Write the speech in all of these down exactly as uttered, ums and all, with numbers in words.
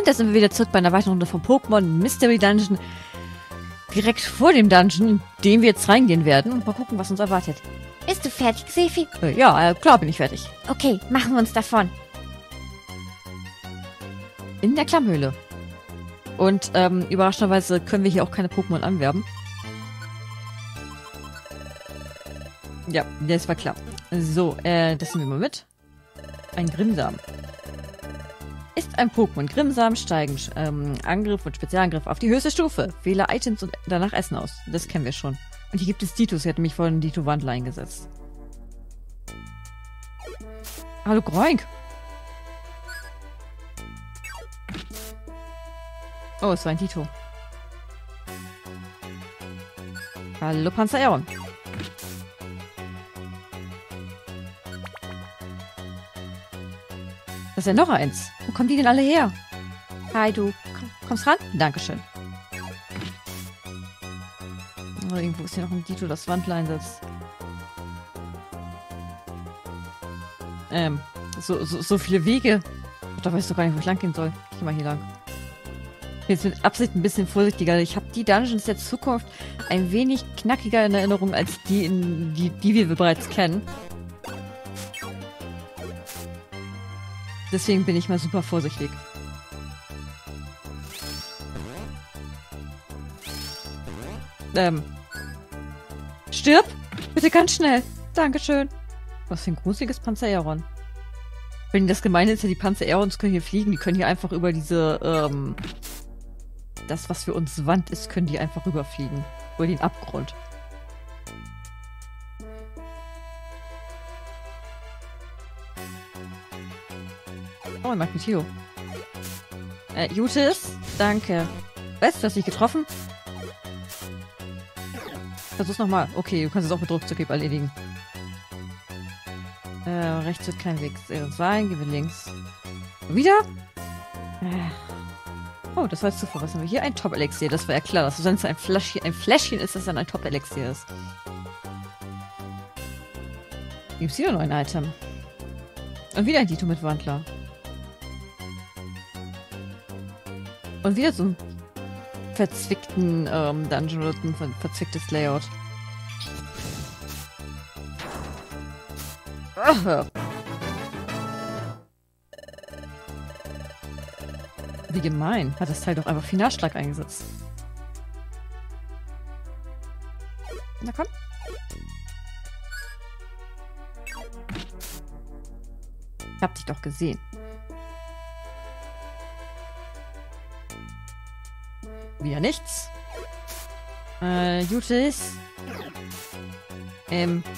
da sind wir wieder zurück bei einer weiteren Runde von Pokémon Mystery Dungeon. Direkt vor dem Dungeon, in den wir jetzt reingehen werden. Und mal gucken, was uns erwartet. Bist du fertig, Sefi? Äh, ja, äh, klar bin ich fertig. Okay, machen wir uns davon. In der Klammhöhle. Und ähm, überraschenderweise können wir hier auch keine Pokémon anwerben. Ja, das war klar. So, äh, das nehmen wir mal mit. Ein Grimmsam. Ist ein Pokémon. Grimmsam steigen ähm, Angriff und Spezialangriff auf die höchste Stufe. Wähle Items und danach Essen aus. Das kennen wir schon. Und hier gibt es Ditos. Sie hat mich vorhin Dito Wandler eingesetzt. Hallo Groink. Oh, es war ein Dito. Hallo Panzer-Aeron. Das ist ja noch eins. Wo kommen die denn alle her? Hi, du. Komm, kommst ran? Dankeschön. Oh, irgendwo ist hier noch ein Dito, das Wandler einsetzt. Ähm, so, so, so viele Wege. Da weiß ich doch gar nicht, wo ich lang gehen soll. Ich geh mal hier lang. Jetzt mit Absicht ein bisschen vorsichtiger. Ich habe die Dungeons der Zukunft ein wenig knackiger in Erinnerung als die, in, die, die wir bereits kennen. Deswegen bin ich mal super vorsichtig. Ähm. Stirb! Bitte ganz schnell. Dankeschön. Was für ein gruseliges Panzer-Aeron. Wenn das Gemeine ist, ja, die Panzer-Aerons können hier fliegen. Die können hier einfach über diese, ähm... das, was für uns Wand ist, können die einfach rüberfliegen. Über den Abgrund. Oh, ein Magnetilo. Äh, Jutis, danke. Was? Du hast dich getroffen? Versuch's nochmal. Okay, du kannst es auch mit Druckzughieb erledigen. Äh, rechts wird kein Weg sein. Gehen wir links. Wieder? Äh. Oh, das war jetzt zuvor. Was haben wir hier? Ein Top-Elixier. Das war ja klar, dass sonst ein Fläschchen, ein Fläschchen ist, das dann ein Top-Elixier ist. Gibt's hier noch ein Item? Und wieder ein Dito mit Wandler. Und wieder so einen verzwickten ähm, Dungeon oder ein ver verzwicktes Layout. Aha. Wie gemein. Hat das Teil doch einfach Finalschlag eingesetzt. Na komm. Ich hab dich doch gesehen. Wieder nichts. Äh, Jutis. Ähm.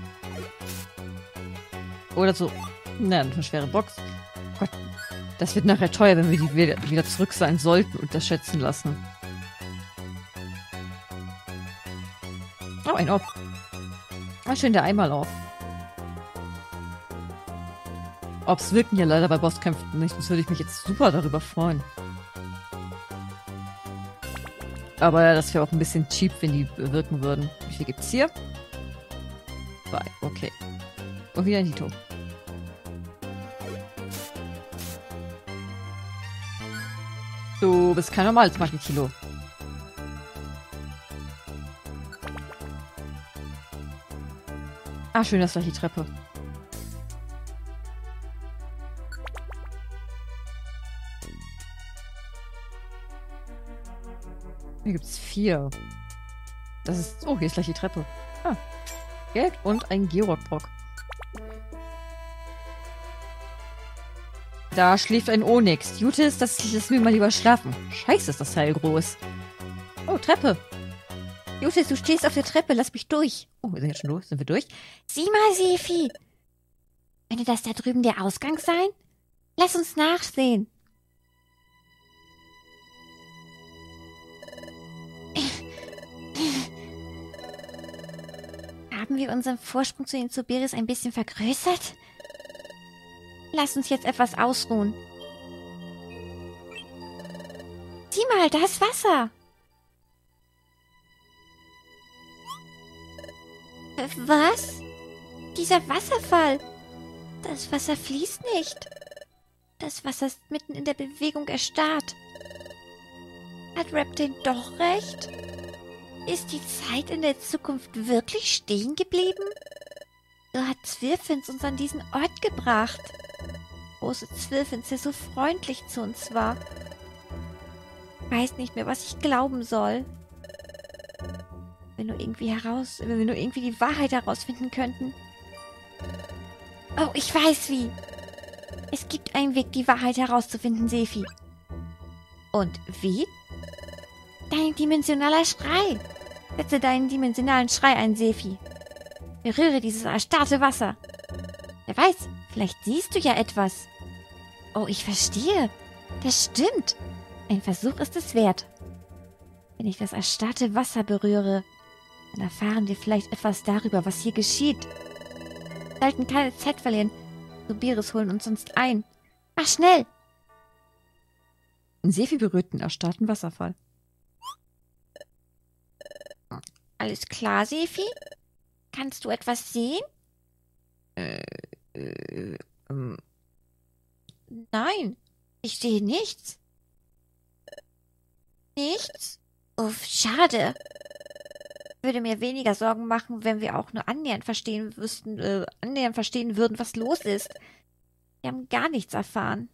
Oder so. Na, eine schwere Box. Gott. Das wird nachher teuer, wenn wir die wieder, wieder zurück sein sollten und das schätzen lassen. Oh, ein Orb. Ah, schön, der einmal auf. Orbs wirken ja leider bei Bosskämpfen nicht. Das würde ich mich jetzt super darüber freuen. Aber das wäre auch ein bisschen cheap, wenn die wirken würden. Wie viel gibt's hier? Zwei, okay. Und wieder ein Dito. Du bist kein normales Magnetilo. Ah, schön, das war die Treppe. Hier gibt's vier. Das ist... Oh, hier ist gleich die Treppe. Ah. Geld und ein Georg-Brock. Da schläft ein Onyx. Jutis, das lassen wir mal lieber schlafen. Scheiße, ist das Teil groß. Oh, Treppe. Jutis, du stehst auf der Treppe. Lass mich durch. Oh, wir sind jetzt schon durch. Sind wir durch? Sieh mal, Sefi. Könnte das da drüben der Ausgang sein? Lass uns nachsehen. Haben wir unseren Vorsprung zu den Zoberis ein bisschen vergrößert? Lass uns jetzt etwas ausruhen. Sieh mal, da ist Wasser. Was? Dieser Wasserfall. Das Wasser fließt nicht. Das Wasser ist mitten in der Bewegung erstarrt. Hat Reptane doch recht? Ist die Zeit in der Zukunft wirklich stehen geblieben? So hat Zwirfins uns an diesen Ort gebracht. Große Zwirfins, der so freundlich zu uns war. Ich weiß nicht mehr, was ich glauben soll. Wenn wir irgendwie heraus, wenn wir nur irgendwie die Wahrheit herausfinden könnten. Oh, ich weiß wie. Es gibt einen Weg, die Wahrheit herauszufinden, Sephi. Und wie? Dein dimensionaler Schrei. Setze deinen dimensionalen Schrei ein, Sephi. Berühre dieses erstarrte Wasser. Wer weiß, vielleicht siehst du ja etwas. Oh, ich verstehe. Das stimmt. Ein Versuch ist es wert. Wenn ich das erstarrte Wasser berühre, dann erfahren wir vielleicht etwas darüber, was hier geschieht. Wir sollten keine Zeit verlieren. Sobiris holen uns sonst ein. Mach schnell! Sephi berührt den erstarrten Wasserfall. Alles klar, Sephi? Kannst du etwas sehen? Äh, äh, ähm. Nein, ich sehe nichts. Nichts? Uff, schade. Würde mir weniger Sorgen machen, wenn wir auch nur annähernd verstehen wüssten, äh, annähernd verstehen würden, was los ist. Wir haben gar nichts erfahren.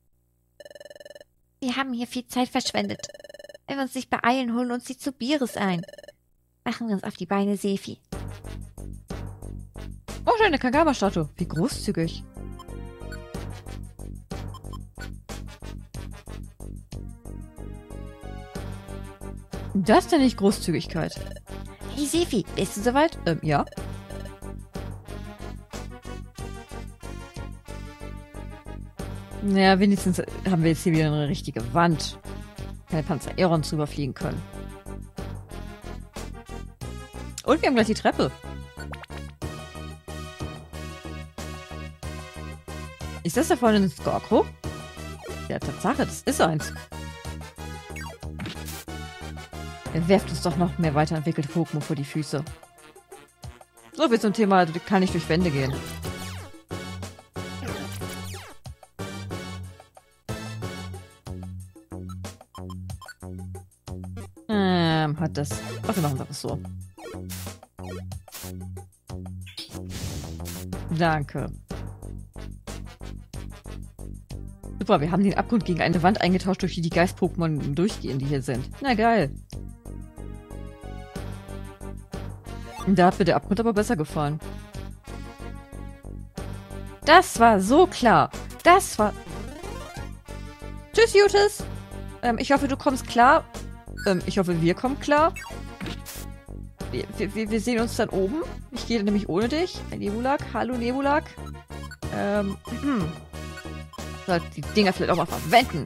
Wir haben hier viel Zeit verschwendet. Wenn wir uns nicht beeilen, holen uns die Zobiris ein. Machen wir uns auf die Beine, Sephi. Oh, eine Kagama-Statue. Wie großzügig. Das ist ja nicht Großzügigkeit. Hey, Sephi, bist du soweit? Ähm, ja. Naja, wenigstens haben wir jetzt hier wieder eine richtige Wand. Keine Panzer Aerons drüber fliegen können. Und wir haben gleich die Treppe. Ist das da vorne ein Skorkro? Ja, Tatsache, das ist eins. Er werft uns doch noch mehr weiterentwickelte Pokémon vor die Füße. So viel zum Thema, kann nicht durch Wände gehen. Ähm, hat das... Ach, wir machen das so. Danke. Super, wir haben den Abgrund gegen eine Wand eingetauscht, durch die die Geist-Pokémon durchgehen, die hier sind. Na geil. Da hat mir der Abgrund aber besser gefallen. Das war so klar. Das war... Tschüss, Jutis. Ähm, ich hoffe, du kommst klar. Ähm, ich hoffe, wir kommen klar. Wir, wir, wir sehen uns dann oben. Ich gehe nämlich ohne dich. Ein Nebulak. Hallo, Nebulak. Ähm, hm. Sollte die Dinger vielleicht auch mal verwenden.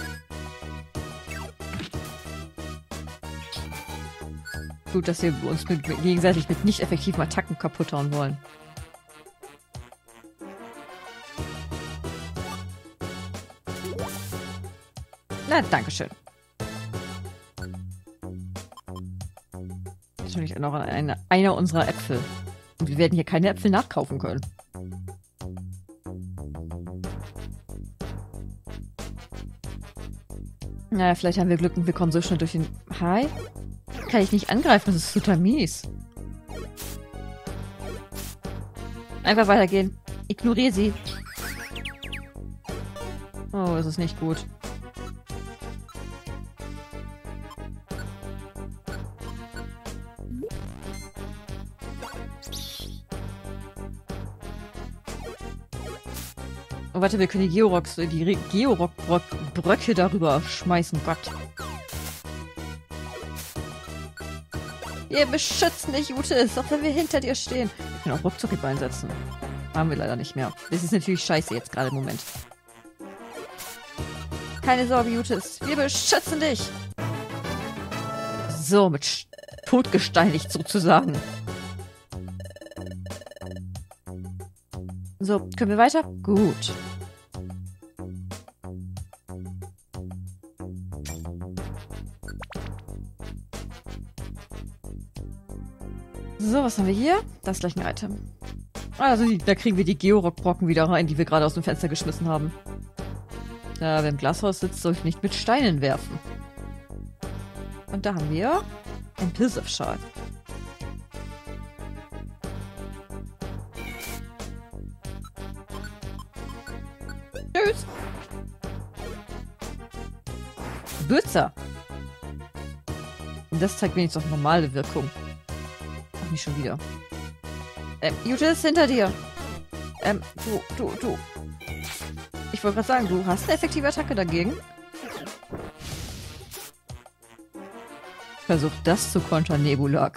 Gut, dass wir uns mit, mit, gegenseitig mit nicht effektiven Attacken kaputt hauen wollen. Na, dankeschön. Natürlich noch eine, einer unserer Äpfel. Und wir werden hier keine Äpfel nachkaufen können. Naja, vielleicht haben wir Glück und wir kommen so schnell durch den... Hi? Kann ich nicht angreifen, das ist total mies. Einfach weitergehen. Ignoriere sie. Oh, das ist nicht gut. Oh, warte, wir können die Georoks, die Georock-Bröcke darüber schmeißen. Gott. Wir beschützen dich, Jutis, auch wenn wir hinter dir stehen. Wir können auch Ruckzuckieb einsetzen. Haben wir leider nicht mehr. Das ist natürlich scheiße jetzt gerade im Moment. Keine Sorge, Jutis. Wir beschützen dich. So, mit Sch totgesteinigt sozusagen. So, können wir weiter? Gut. So, was haben wir hier? Das ist gleich ein Item. Also, die, da kriegen wir die Georock-Brocken wieder rein, die wir gerade aus dem Fenster geschmissen haben. Ja, wer im Glashaus sitzt, sollte nicht mit Steinen werfen. Und da haben wir ein Pilsef-Schal. Tschüss. Bürzer. Und das zeigt wenigstens auch normale Wirkung. Ach, nicht schon wieder. Ähm, Jute ist hinter dir. Ähm, du, du, du. Ich wollte gerade sagen, du hast eine effektive Attacke dagegen. Versuch das zu kontern, Nebulag.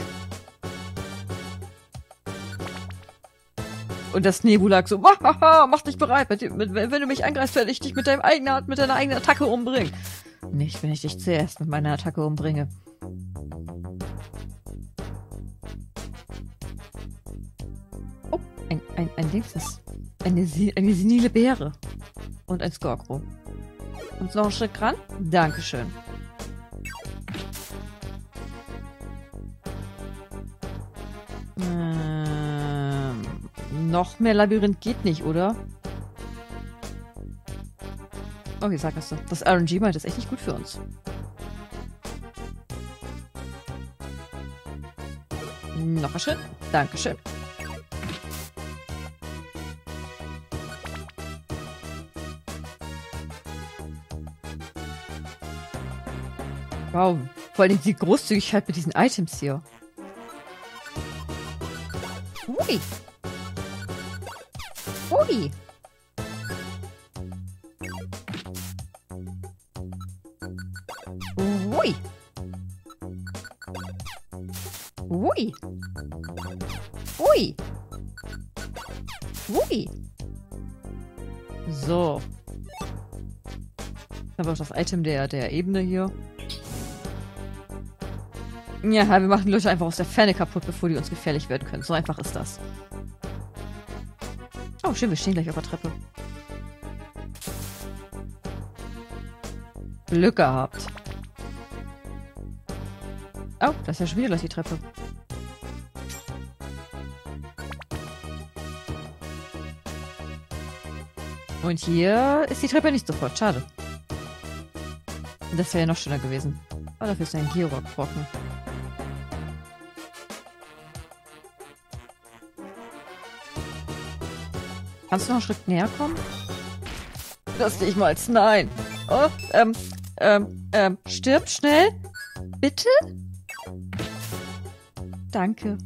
Und das Nebulag so, haha, mach dich bereit. Mit, mit, wenn du mich angreifst, werde ich dich mit, deinem eigenen, mit deiner eigenen Attacke umbringen. Nicht, wenn ich dich zuerst mit meiner Attacke umbringe. Oh, ein, ein, ein Dings ist. Eine, eine senile Beere. Und ein Skorkro. Und noch einen Schritt ran? Dankeschön. Ähm, noch mehr Labyrinth geht nicht, oder? Okay, sag das so. Das R N G meint ist echt nicht gut für uns. Noch ein Schritt. Dankeschön. Wow, vor allem die Großzügigkeit mit diesen Items hier. Ui. Ui. Ui. Ui. Ui. Ui. So. Dann war auch das Item der, der Ebene hier. Ja, wir machen die Leute einfach aus der Ferne kaputt, bevor die uns gefährlich werden können. So einfach ist das. Oh, schön, wir stehen gleich auf der Treppe. Glück gehabt. Oh, da ist ja schon wieder gleich die Treppe. Und hier ist die Treppe nicht sofort. Schade. Das wäre ja noch schöner gewesen. Aber dafür ist ein Georg-Brocken. Kannst du noch einen Schritt näher kommen? Lass dich mal als nein. Oh, ähm, ähm, ähm, stirb schnell. Bitte? Danke.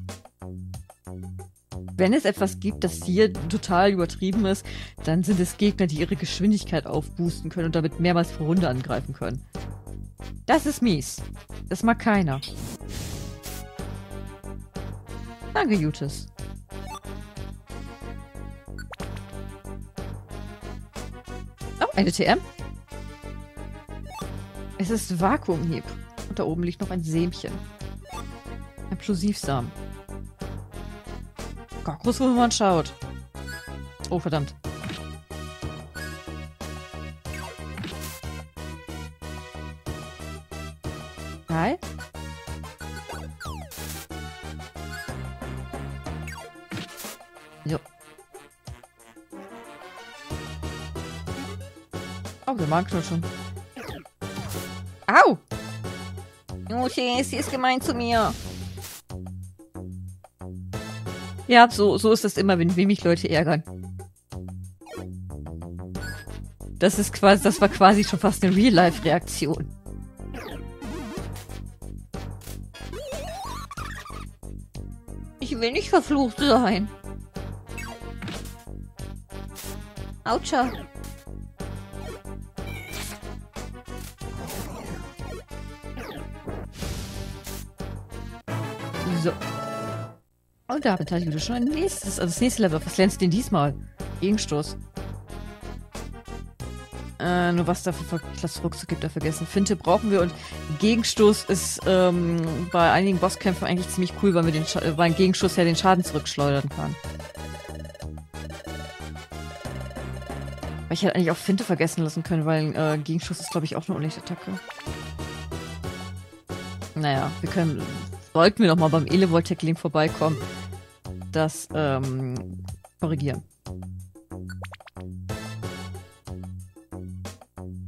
Wenn es etwas gibt, das hier total übertrieben ist, dann sind es Gegner, die ihre Geschwindigkeit aufboosten können und damit mehrmals pro Runde angreifen können. Das ist mies. Das mag keiner. Danke, Jutis. Oh, eine T M. Es ist Vakuumhieb. Und da oben liegt noch ein Sämchen. Ein Plosivsamen. Gott, groß, wo man schaut. Oh, verdammt. Hi. Jo. Oh, der Magenknutschen. Au! Okay, sie ist gemein zu mir. Ja, so, so ist das immer, wenn, wenn mich Leute ärgern. Das ist quasi, das war quasi schon fast eine Real-Life-Reaktion. Ich will nicht verflucht sein. Autscha. So. Und damit hat Jule schon ein nächstes, also das nächste Level. Was lernst du denn diesmal? Gegenstoß. Äh, nur was dafür für Klasse Ruckzuck gibt, da vergessen. Finte brauchen wir und Gegenstoß ist ähm, bei einigen Bosskämpfen eigentlich ziemlich cool, weil, wir den Scha weil ein Gegenschuss ja den Schaden zurückschleudern kann. Weil ich hätte eigentlich auch Finte vergessen lassen können, weil äh, Gegenschuss ist, glaube ich, auch eine Unlichtattacke. Naja, wir können, sollten wir noch mal beim Elevoltec-Link vorbeikommen, das ähm, korrigieren.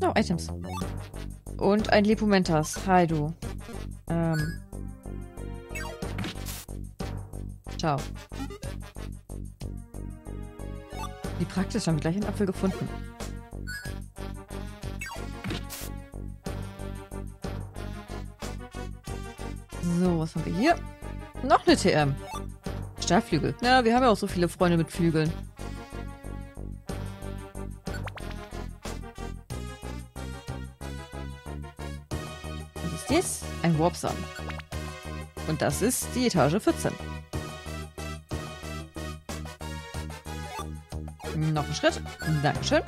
Oh, Items. Und ein Lepumentas. Hi, du. Ähm. Ciao. Wie praktisch, haben wir gleich einen Apfel gefunden. So, was haben wir hier? Noch eine T M. Stahlflügel. Ja, wir haben ja auch so viele Freunde mit Flügeln. Was ist das? Ein Warpsamen. Und das ist die Etage vierzehn. Noch ein Schritt. Dankeschön.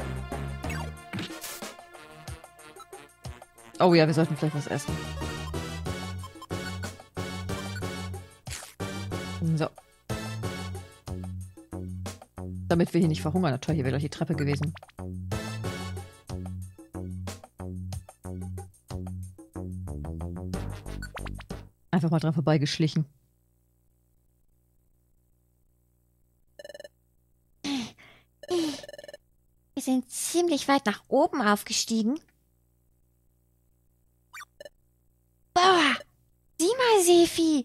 Oh ja, wir sollten vielleicht was essen. So. Damit wir hier nicht verhungern. Na toll, hier wäre gleich die Treppe gewesen. Einfach mal dran vorbeigeschlichen. Wir sind ziemlich weit nach oben aufgestiegen. Boah, sieh mal, Sefi.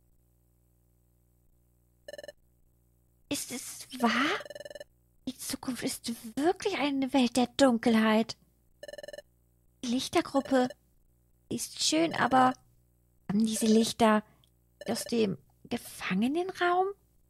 Ist es wahr? Die Zukunft ist wirklich eine Welt der Dunkelheit. Die Lichtergruppe ist schön, aber haben diese Lichter aus dem Gefangenenraum?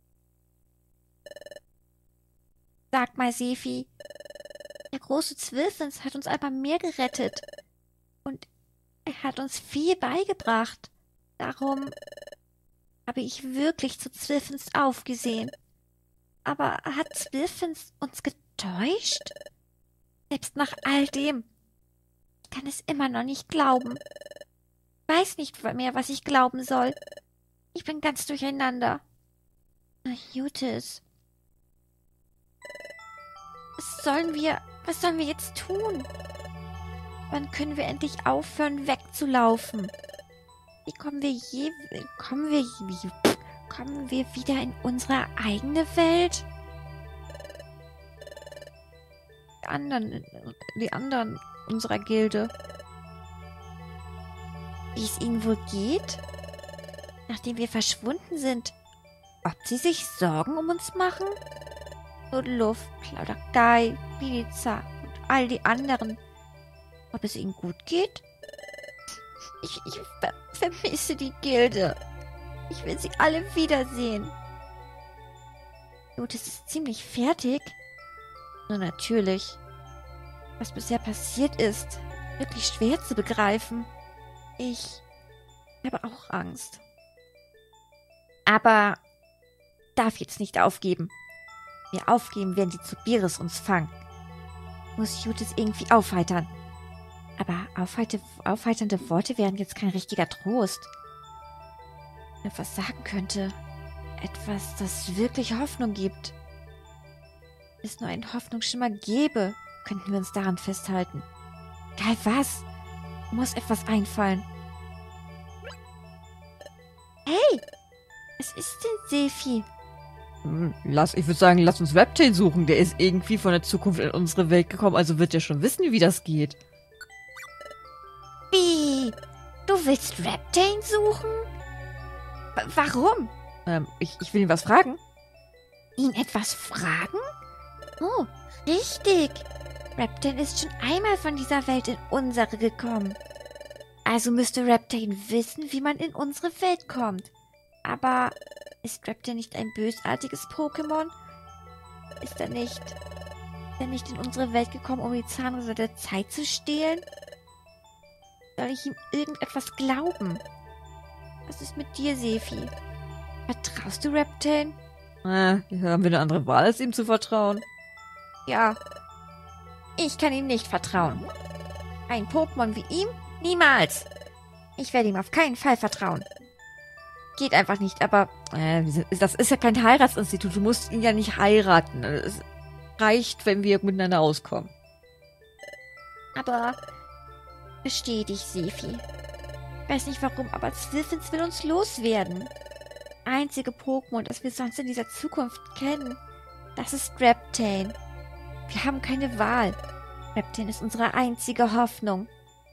Sag mal, Sefi, der große Zwilfens hat uns einmal mehr gerettet. Und er hat uns viel beigebracht. Darum habe ich wirklich zu Zwilfens aufgesehen. Aber hat Zwilfens uns getäuscht? Selbst nach all dem. Ich kann es immer noch nicht glauben. Ich weiß nicht mehr, was ich glauben soll. Ich bin ganz durcheinander. Na, Jutis. Was sollen wir, was sollen wir jetzt tun? Wann können wir endlich aufhören, wegzulaufen? Wie kommen wir je, kommen wir, wie, kommen wir wieder in unsere eigene Welt? Die anderen, die anderen unserer Gilde. Wie es ihnen wohl geht? Nachdem wir verschwunden sind. Ob sie sich Sorgen um uns machen? Luft, Plauderei, Pizza und all die anderen. Ob es ihnen gut geht? Ich, ich ver vermisse die Gilde. Ich will sie alle wiedersehen. Gut, es ist ziemlich fertig. Nur natürlich. Was bisher passiert ist, wirklich schwer zu begreifen. Ich habe auch Angst. Aber darf jetzt nicht aufgeben. Wenn wir aufgeben, werden die Zubiris uns fangen. Muss Jutis irgendwie aufheitern. Aber aufheite, aufheiternde Worte wären jetzt kein richtiger Trost. Wenn er etwas sagen könnte. Etwas, das wirklich Hoffnung gibt. Wenn es nur einen Hoffnungsschimmer gäbe, könnten wir uns daran festhalten. Egal was, muss etwas einfallen. Hey, was ist denn, Sefi? Lass, ich würde sagen, lass uns Reptile suchen. Der ist irgendwie von der Zukunft in unsere Welt gekommen, also wird er schon wissen, wie das geht. Wie? Du willst Reptile suchen? W warum? Ähm, ich, ich will ihn was fragen. Ihn etwas fragen? Oh, richtig. Reptile ist schon einmal von dieser Welt in unsere gekommen. Also müsste Reptile wissen, wie man in unsere Welt kommt. Aber ist Reptile nicht ein bösartiges Pokémon? Ist er nicht, ist er nicht in unsere Welt gekommen, um die Zahnräder der Zeit zu stehlen? Soll ich ihm irgendetwas glauben? Was ist mit dir, Sefi? Vertraust du Reptile? Äh, haben wir eine andere Wahl, als ihm zu vertrauen? Ja. Ich kann ihm nicht vertrauen. Ein Pokémon wie ihm? Niemals. Ich werde ihm auf keinen Fall vertrauen. Geht einfach nicht, aber äh, das ist ja kein Heiratsinstitut. Du musst ihn ja nicht heiraten. Es reicht, wenn wir miteinander auskommen. Aber verstehe dich, Sefi. Ich weiß nicht warum, aber Zwilfens will uns loswerden. Einzige Pokémon, das wir sonst in dieser Zukunft kennen, das ist Reptile. Wir haben keine Wahl. Reptin ist unsere einzige Hoffnung.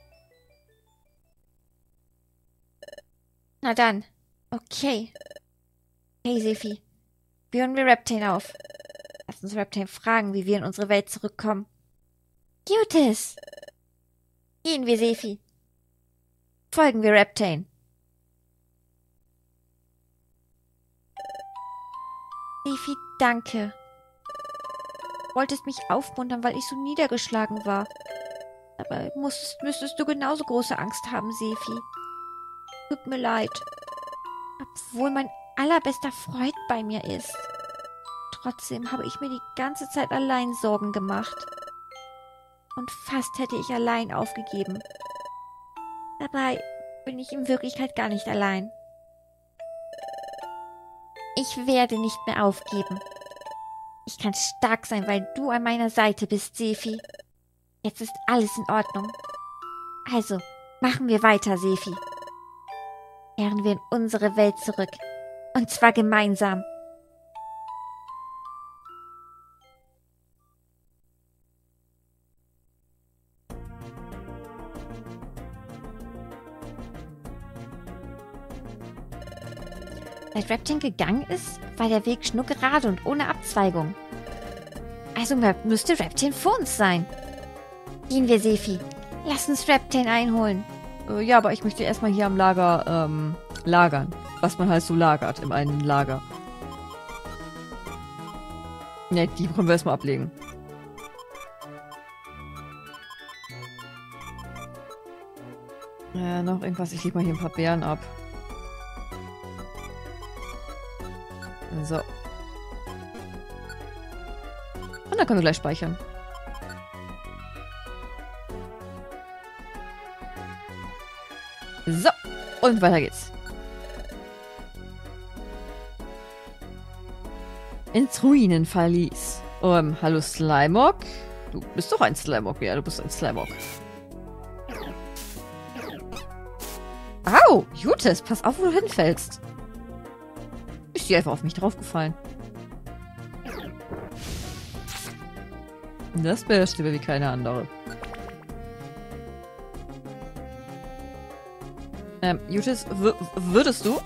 Na dann. Okay. Hey, Sephi. Führen wir Reptin auf. Lass uns Reptin fragen, wie wir in unsere Welt zurückkommen. Cutis! Gehen wir, Sephi. Folgen wir Reptin. Sephi, danke. Du wolltest mich aufmuntern, weil ich so niedergeschlagen war. Aber musstest, müsstest du genauso große Angst haben, Sephi. Tut mir leid. Obwohl mein allerbester Freund bei mir ist. Trotzdem habe ich mir die ganze Zeit allein Sorgen gemacht. Und fast hätte ich allein aufgegeben. Dabei bin ich in Wirklichkeit gar nicht allein. Ich werde nicht mehr aufgeben. Ich kann stark sein, weil du an meiner Seite bist, Sephi. Jetzt ist alles in Ordnung. Also, machen wir weiter, Sephi. Kehren wir in unsere Welt zurück. Und zwar gemeinsam. Seit Reptin gegangen ist, war der Weg schnurgerade und ohne Abzweigung. Also müsste Reptin vor uns sein. Gehen wir, Sephi. Lass uns Reptin einholen. Äh, ja, aber ich möchte erstmal hier am Lager, ähm, lagern. Was man halt so lagert im einen Lager. Ne, die können wir erstmal ablegen. Äh, noch irgendwas. Ich lege mal hier ein paar Beeren ab. So. Und dann können wir gleich speichern. So. Und weiter geht's. Ins Ruinenverlies. Ähm, hallo Slimog? Du bist doch ein Slimog. Ja, du bist ein Slimog. Au! Jutes, pass auf, wo du hinfällst. Ist die einfach auf mich draufgefallen. Das beherrscht wie keine andere. Ähm, Jutes, würdest du?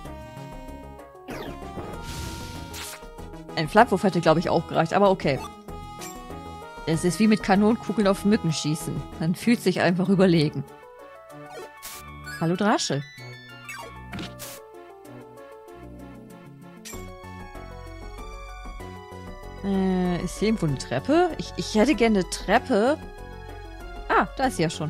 Ein Flakwurf hätte, glaube ich, auch gereicht, aber okay. Es ist wie mit Kanonenkugeln auf Mücken schießen. Man fühlt sich einfach überlegen. Hallo Drasche. Äh, ist hier irgendwo eine Treppe? Ich, ich hätte gerne eine Treppe. Ah, da ist sie ja schon.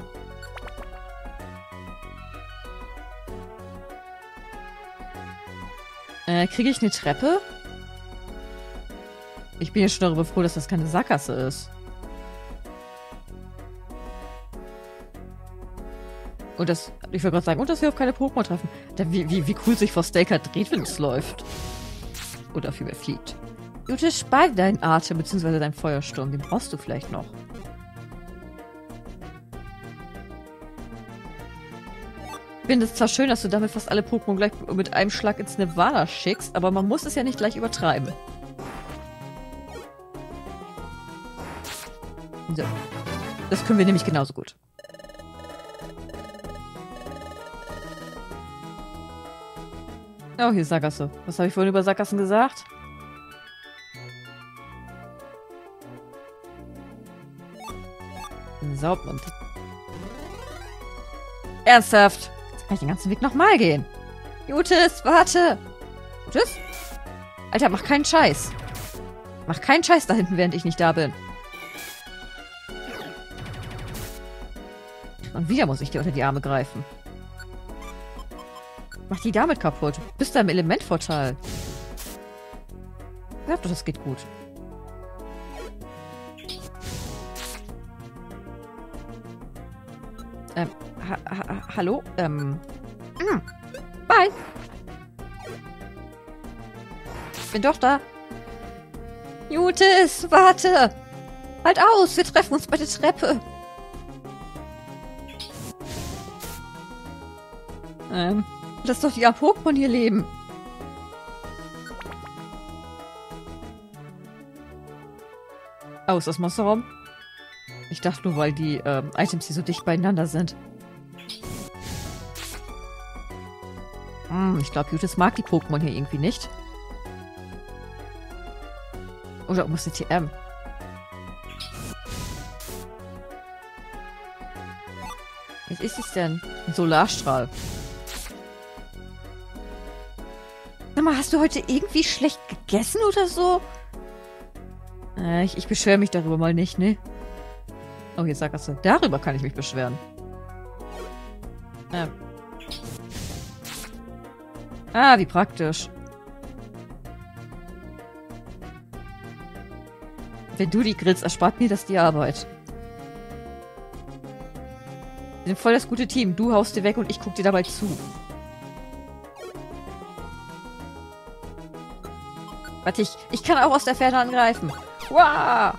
Äh, kriege ich eine Treppe? Ich bin ja schon darüber froh, dass das keine Sackgasse ist. Und das, ich wollte gerade sagen, und dass wir auf keine Pokémon treffen. Da, wie, wie, wie cool sich vor Staker dreht, wenn es läuft. Oder vielmehr fliegt. Jute, spar deinen Atem, beziehungsweise deinen Feuersturm. Den brauchst du vielleicht noch. Ich finde es zwar schön, dass du damit fast alle Pokémon gleich mit einem Schlag ins Nirvana schickst, aber man muss es ja nicht gleich übertreiben. So. Das können wir nämlich genauso gut. Oh, hier ist Sackgasse. Was habe ich vorhin über Sackgassen gesagt? So, und... Ernsthaft? Jetzt kann ich den ganzen Weg nochmal gehen. Jutis, warte! Jutis? Alter, mach keinen Scheiß. Mach keinen Scheiß da hinten, während ich nicht da bin. Und wieder muss ich dir unter die Arme greifen. Mach die damit kaputt. Du bist da im Elementvorteil. Ja, doch, das geht gut. Ähm, ha ha hallo? Ähm, mm, bye. Ich bin doch da. Jutis, warte. Halt aus, wir treffen uns bei der Treppe. Ähm, lass doch die Pokémon hier leben. Oh, ist das Monsterraum? Ich, dachte nur, weil die ähm, Items hier so dicht beieinander sind. Hm, ich glaube, Judith mag die Pokémon hier irgendwie nicht. Oder muss die T M? Was ist es denn? Ein Solarstrahl. Sag mal, hast du heute irgendwie schlecht gegessen oder so? Äh, ich, ich beschwere mich darüber mal nicht, ne? Oh, hier sagst du. Darüber kann ich mich beschweren. Ja. Ah, wie praktisch. Wenn du die grillst, erspart mir das die Arbeit. Wir sind voll das gute Team. Du haust dir weg und ich guck dir dabei zu. Warte, ich, ich kann auch aus der Ferne angreifen. Wow!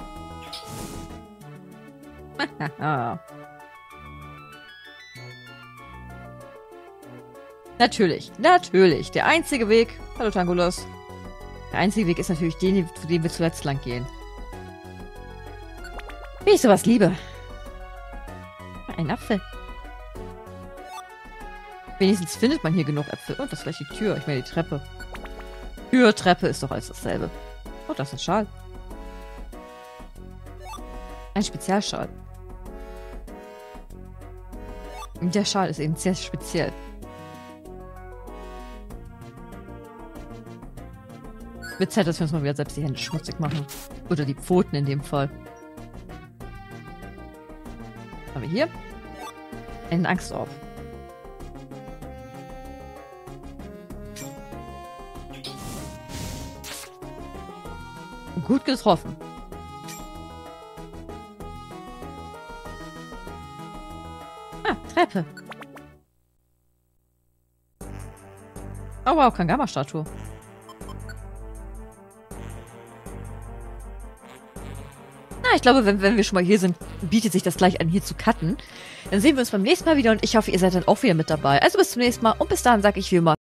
Natürlich, natürlich. Der einzige Weg... Hallo, Tangulos. Der einzige Weg ist natürlich den, zu dem wir zuletzt lang gehen. Wie ich sowas liebe. Ein Apfel. Wenigstens findet man hier genug Äpfel. Und das ist gleich die Tür. Ich meine die Treppe. Tür, Treppe ist doch alles dasselbe. Oh, das ist ein Schal. Ein Spezialschal. Der Schal ist eben sehr speziell. Wird Zeit, dass wir uns mal wieder selbst die Hände schmutzig machen. Oder die Pfoten in dem Fall. Was haben wir hier? Einen Angstorb. Gut getroffen. Ah, Treppe. Oh wow, Kangama-Statue. Na, ich glaube, wenn, wenn wir schon mal hier sind, bietet sich das gleich an, hier zu cutten. Dann sehen wir uns beim nächsten Mal wieder und ich hoffe, ihr seid dann auch wieder mit dabei. Also bis zum nächsten Mal und bis dahin sage ich wie immer